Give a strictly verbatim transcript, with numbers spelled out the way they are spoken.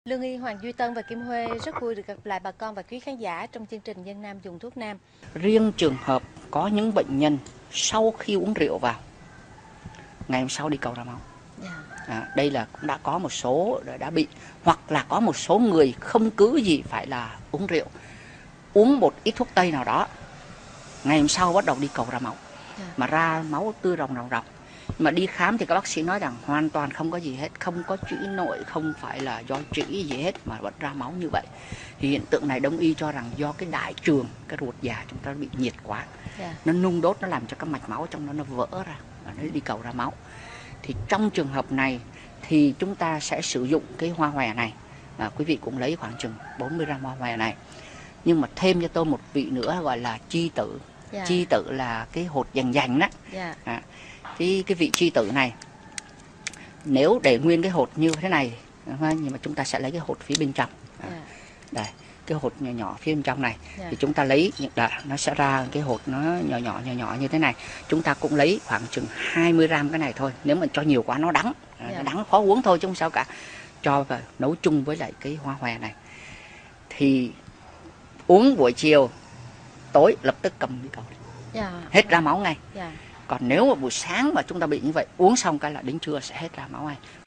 Lương Y, Hoàng Duy Tân và Kim Huê rất vui được gặp lại bà con và quý khán giả trong chương trình Dân Nam dùng thuốc nam. Riêng trường hợp có những bệnh nhân sau khi uống rượu vào, ngày hôm sau đi cầu ra máu. Yeah. À, đây là cũng đã có một số đã bị, hoặc là có một số người không cứ gì phải là uống rượu, uống một ít thuốc tây nào đó, ngày hôm sau bắt đầu đi cầu ra máu. Yeah. Mà ra máu tươi ròng ròng ròng. Mà đi khám thì các bác sĩ nói rằng hoàn toàn không có gì hết, không có trĩ nội, không phải là do trĩ gì hết mà vẫn ra máu như vậy. Thì hiện tượng này Đông y cho rằng do cái đại trường, cái ruột già chúng ta bị nhiệt quá, Yeah. nó nung đốt, nó làm cho các mạch máu trong đó nó vỡ ra và nó đi cầu ra máu. Thì trong trường hợp này thì chúng ta sẽ sử dụng cái hoa hòe này. À, quý vị cũng lấy khoảng chừng bốn mươi gram hoa hòe này. Nhưng mà thêm cho tôi một vị nữa gọi là chi tử. Yeah. Chi tử là cái hột dành dành đó. Yeah. À, cái, cái vị chi tử này, nếu để nguyên cái hột như thế này, nhưng mà chúng ta sẽ lấy cái hột phía bên trong. À, Yeah. đây, cái hột nhỏ nhỏ phía bên trong này. Yeah. Thì chúng ta lấy, đã, nó sẽ ra cái hột nó nhỏ nhỏ nhỏ nhỏ như thế này. Chúng ta cũng lấy khoảng chừng hai mươi gram cái này thôi. Nếu mà cho nhiều quá nó đắng, Yeah. nó đắng khó uống thôi chứ không sao cả. Cho vào nấu chung với lại cái hoa hòe này. Thì uống buổi chiều, tối lập tức cầm đi cầu. Yeah. Hết ra máu ngay. Yeah. Còn nếu mà buổi sáng mà chúng ta bị như vậy, uống xong cái là đến trưa sẽ hết ra máu ngay.